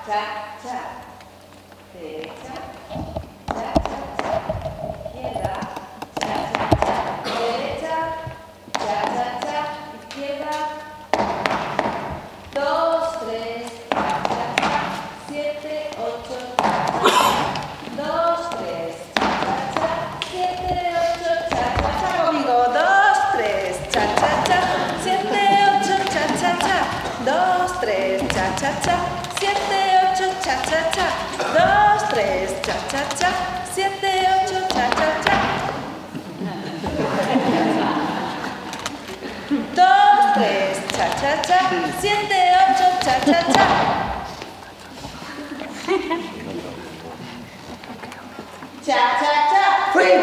cha, cha. Derecha, cha, cha, cha. Izquierda, cha, cha, cha. Derecha, cha, cha, cha. Izquierda. 2, 3, cha, cha, cha. 7, 8, cha, cha, cha. 2, 3, cha, cha, cha. 7, 8, cha, cha, cha. Conmigo. 2, 3, cha, cha, cha. 7, 8, cha, cha, cha. 2, 3, cha, cha, cha. 7, 8, cha, cha, cha. 2, 3, cha, cha, cha. 7, 8, cha, cha, cha. 2, 3, cha, cha, cha. 7, 8, cha, cha, cha. Cha, cha, cha. Free.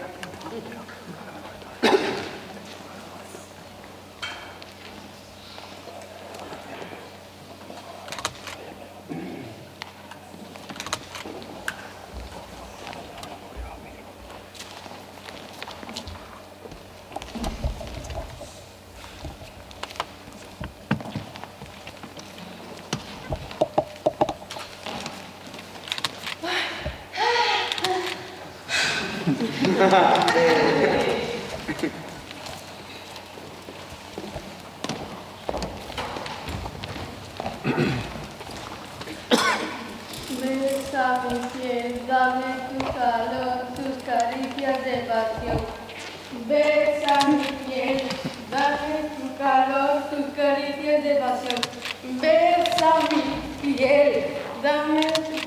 Besa mi piel, dame tu calor, tus caricias de pasión. Besa mi piel, dame tu calor, tus caricias de pasión. Besa mi piel, dame tus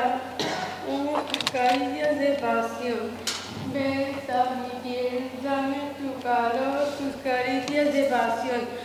caricias de pasión. Besa mi piel, dame tu calor, tus caricias de pasión.